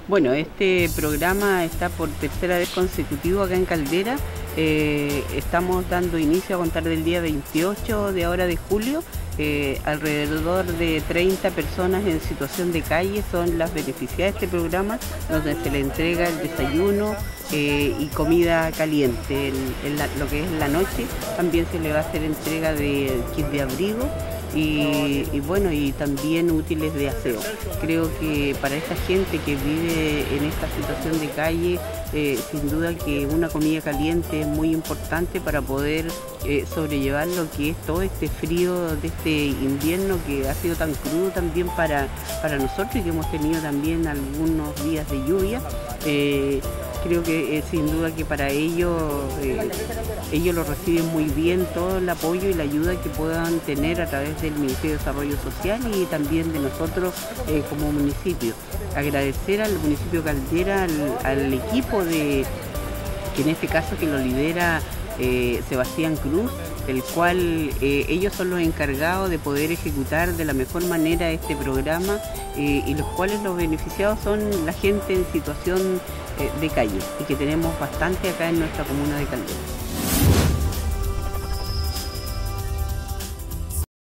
Bueno, este programa está por tercera vez consecutivo acá en Caldera. Estamos dando inicio a contar del día 28 de ahora de julio. Alrededor de 30 personas en situación de calle son las beneficiadas de este programa, donde se le entrega el desayuno y comida caliente. Lo que es la noche también se le va a hacer entrega de kit de abrigo y también útiles de aseo. Creo que para esta gente que vive en esta situación de calle, sin duda que una comida caliente es muy importante para poder sobrellevar lo que es todo este frío de este invierno que ha sido tan crudo también para nosotros y que hemos tenido también algunos días de lluvia. Creo que sin duda que para ellos lo reciben muy bien, todo el apoyo y la ayuda que puedan tener a través del Ministerio de Desarrollo Social y también de nosotros como municipio. Agradecer al municipio Caldera, al equipo que en este caso que lo lidera Sebastián Cruz, el cual ellos son los encargados de poder ejecutar de la mejor manera este programa y los cuales los beneficiados son la gente en situación de calle y que tenemos bastante acá en nuestra comuna de Caldera.